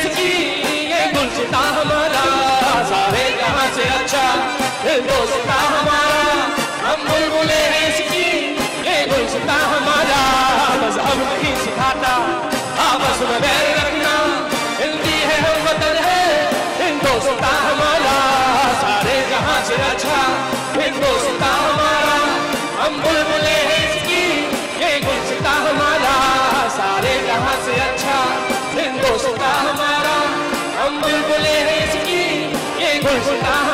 इसकी ये गुलसिता हमारा, सारे जहां से अच्छा हिंदुस्तान हमारा। हम बुलबुले हैं इसकी ये गुलसिता हमारा, मजहब नहीं सिखाता आपस में बैर रखना, हिंदी है हम वतन है हिंदुस्तान हमारा, सारे जहां से अच्छा हिंदुस्तान हमारा। हम बुलबुले हैं इसकी ये गुलसिता हमारा, सारे जहां से अच्छा हिंदुस्तान हमारा। हम बुलबुले हैं इसकी ये गुलसिता